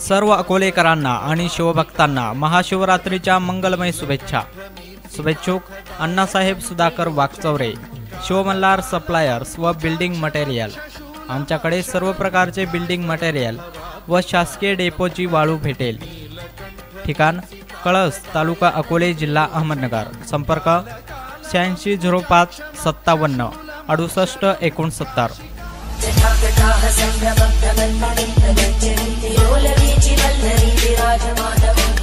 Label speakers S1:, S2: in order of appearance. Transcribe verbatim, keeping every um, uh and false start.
S1: सर्व अकोलेकरांना आणि शिवभक्तांना महाशिवरात्रीच्या मंगलमय शुभेच्छा। शुभेच्छुक अण्णासाहेब सुधाकर वाकचौरे, शिवमल्हार सप्लायर्स व बिल्डिंग मटेरियल। आमच्याकडे सर्व प्रकारचे बिल्डिंग मटेरियल व शासकीय डेपोची वाळू भेटेल। ठिकाण कळस, तालुका अकोले, जिल्हा अहमदनगर। संपर्क शहाऐंशी झिरो पाच सत्तावन्न अडुसष्ट एकोणसत्तर।
S2: संभ्रम